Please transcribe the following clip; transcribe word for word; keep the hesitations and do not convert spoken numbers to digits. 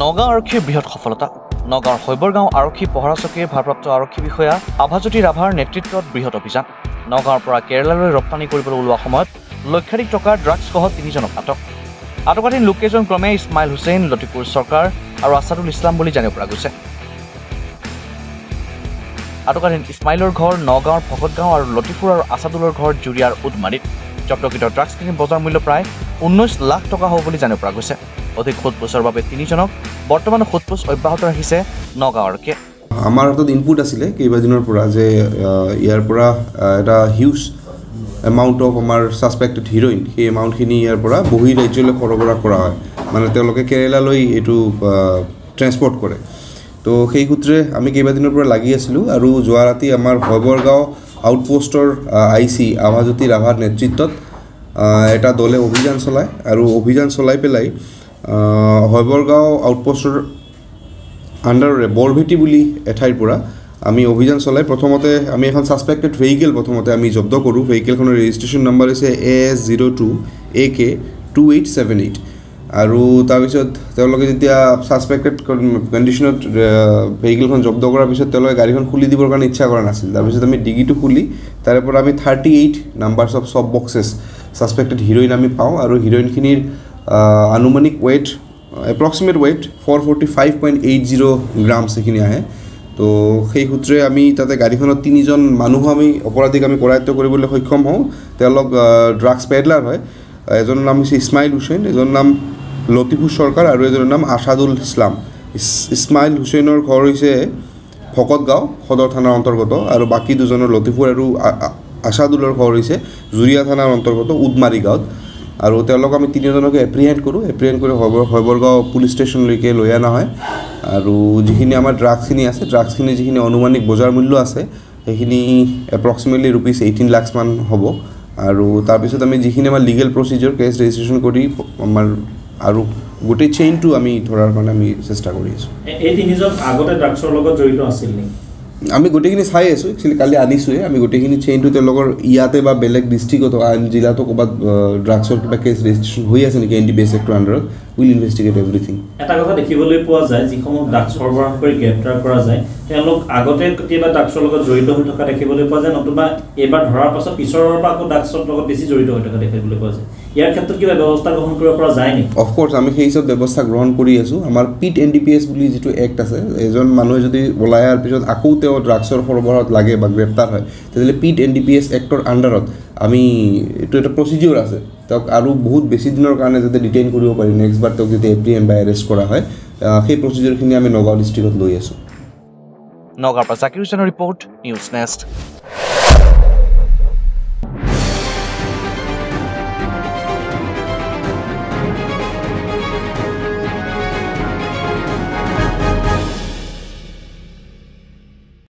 নগাঁও আৰক্ষীৰ বৃহৎ সফলতা। নগাঁৱৰ শৈবৰগাঁও আৰক্ষী পহৰা চকীৰ ভাৰপ্ৰাপ্ত আৰক্ষী বিষয়া আভাজ্যোতি ৰাভাৰ নেতৃত্বত বৃহৎ অভিযান। নগাঁৱৰ পৰা কেৰালালৈ ৰপ্তানি কৰিবলৈ ওলোৱা সময়ত লক্ষাধিক টকাৰ ড্ৰাগছসহ তিনিজনক আটক। আটকাধীন লোককেইজন ক্ৰমে ইছমাইল হুছেইন, লতিফুৰ চৰকাৰ আৰু আছাদুল ইছলাম বুলি জানিব পৰা গৈছে। আটকাধীন ইছমাইলৰ ঘৰ নগাঁৱৰ ভকতগাঁও আৰু লতিফুৰ আৰু আছাদুলৰ ঘৰ জুৰিয়াৰ উদমাৰীত। জব্দকৃত ড্ৰাগছখিনিৰ বজাৰ মূল্য প্ৰায় ঊনৈছ লাখ টকা হ'ব বুলি জানিব পৰা গৈছে। অধিক সোধপোছৰ বাবে তিনিজনক বৰ্তমান সোধপোছ অব্যাহত ৰাখিছে নগাঁও আৰক্ষীয়ে। আমাৰ হাতত ইনপুট আছিলে কেইবাদিনৰ পৰা যে ইয়াৰ পৰা এটা হিউজ এমাউণ্ট অফ আমাৰ ছাছপেক্টেড হিৰইন, সেই এমাউণ্টখিনি ইয়াৰ পৰা বহি ৰাজ্যলৈ সৰবৰাহ কৰা হয়, মানে তেওঁলোকে কেৰেলালৈ এইটো ট্ৰেন্সপৰ্ট কৰে। তো সেই সূত্ৰে আমি কেইবাদিনৰ পৰা লাগি আছিলোঁ আৰু যোৱা ৰাতি আমাৰ শৈবৰগাঁও আউটপোষ্টৰ আই চি আভাজ্যোতি ৰাভাৰ নেতৃত্বত এটা দলে অভিযান চলায় আৰু অভিযান চলাই পেলাই শৈবৰগাঁও আউটপোষ্টৰ আণ্ডাৰৰে বৰভেটি বুলি এঠাইৰ পৰা আমি অভিযান চলাই প্ৰথমতে আমি এখন ছাছপেক্টেড ভেহিকেল প্ৰথমতে আমি জব্দ কৰোঁ। ভেহিকেলখনৰ ৰেজিষ্ট্ৰেশ্যন নম্বৰ হৈছে A S zero' two A K two eight seven eight আৰু তাৰপিছত তেওঁলোকে যেতিয়া ছাছপেক্টেড কণ্ডিশ্যনত ভেহিকেলখন জব্দ কৰাৰ পিছত তেওঁলোকে গাড়ীখন খুলি দিবৰ কাৰণে ইচ্ছা কৰা নাছিল। তাৰপিছত আমি ডিগিটো খুলি তাৰে পৰা আমি থাৰ্টি এইট নাম্বাৰ্ছ অফ চব বক্সেছ ছাছপেক্টেড হিৰইন আমি পাওঁ আৰু হিৰইনখিনিৰ আনুমানিক weight approximate weight four forty five point eight zero' grams সেইখিনি আহে। তো সেই সূত্ৰে আমি তাতে গাড়ীখনত তিনিজন মানুহ আমি অপৰাধীক আমি কৰায়ত্ব কৰিবলৈ সক্ষম হওঁ। তেওঁলোক ড্ৰাগছ পেডলাৰ হয়। এজনৰ নাম হৈছে ইছমাইল হুছেইন, এজনৰ নাম লতিফুৰ চৰকাৰ আৰু এজনৰ নাম আছাদুল ইছলাম। ইছমাইল হুছেইনৰ ঘৰ হৈছে ভকতগাঁও সদৰ থানাৰ অন্তৰ্গত আৰু বাকী দুজনৰ লতিফুৰ আৰু আছাদুলৰ ঘৰ হৈছে জুৰিয়া থানাৰ অন্তৰ্গত উদমাৰী গাঁৱত। আৰু তেওঁলোকক আমি তিনিজনকে এপ্ৰিহেণ্ড কৰোঁ। এপ্ৰিহেণ্ড কৰি শৈবৰগাঁও পুলিচ ষ্টেচনলৈকে লৈ অনা হয় আৰু যিখিনি আমাৰ ড্ৰাগছখিনি আছে, ড্ৰাগছখিনি যিখিনি অনুমানিক বজাৰ মূল্য আছে সেইখিনি এপ্ৰক্সিমেটলি ৰুপিজ এইটিন লাখছমান হ'ব। আৰু তাৰপিছত আমি যিখিনি আমাৰ লিগেল প্ৰচিডিউৰ কেছ ৰেজিষ্ট্ৰেশ্যন কৰি আমাৰ আৰু গোটেই চেইনটো আমি ধৰাৰ কাৰণে আমি চেষ্টা কৰি আছোঁ। এই তিনিজন আগতে ড্ৰাগছৰ লগত জড়িত আছিল নেকি? আমি গোটেইখিনি চাই আছোঁ। একচুৱেলি কালি আনিছোঁহে আমি গোটেইখিনি চেইনটো তেওঁলোকৰ ইয়াতে বা বেলেগ ডিষ্ট্ৰিক্টত আন জিলাতো ক'ৰবাত ড্ৰাগছৰ কিবা কেছ ৰেজিষ্ট্ৰেশ্যন হৈ আছে নেকি এন ডি বি এছ এক্টৰ আণ্ডাৰত, উইল ইনভেষ্টিগেট এভৰিথিং। এটা কথা দেখিবলৈ পোৱা যায়, যিসমূহ ড্ৰাগছ সৰবৰাহ কৰি গ্ৰেপ্তাৰ কৰা যায় তেওঁলোক আগতে কেতিয়াবা ড্ৰাগছৰ লগত জড়িত হৈ থকা দেখিবলৈ পোৱা যায়, নতুবা এইবাৰ ধৰাৰ পাছত পিছৰৰ পৰা আকৌ ড্ৰাগছৰ লগত বেছি জড়িত হৈ থকা দেখিবলৈ পোৱা যায়। ইয়াৰ ক্ষেত্ৰত কিবা ব্যৱস্থা গ্ৰহণ কৰিব পৰা যায় নেকি? অফক'ৰ্ছ আমি সেই চব ব্যৱস্থা গ্ৰহণ কৰি আছোঁ। আমাৰ PIT N D P S বুলি যিটো এক্ট আছে, এজন মানুহে যদি ওলাই অহাৰ পিছত আকৌ তেওঁ ড্ৰাগছৰ সৰবৰাহত লাগে বা গ্ৰেপ্তাৰ হয় তেতিয়াহ'লে PIT N D P S এক্টৰ আণ্ডাৰত আমি এইটো এটা প্ৰচিডিউৰ আছে, তেওঁক আৰু বহুত বেছি দিনৰ কাৰণে যাতে ডিটেইন কৰিব পাৰি, নেক্সট বাৰ তেওঁক যদি এপ্ৰিহেণ্ড বা এৰেষ্ট কৰা হয়, সেই প্ৰচিডিউৰখিনি আমি নগাঁও ডিষ্ট্ৰিক্টত লৈ আছোঁ। নগাঁৱৰ পৰা জাকিৰ হুছেইনৰ ৰিপৰ্ট, নিউজ নেক্সট।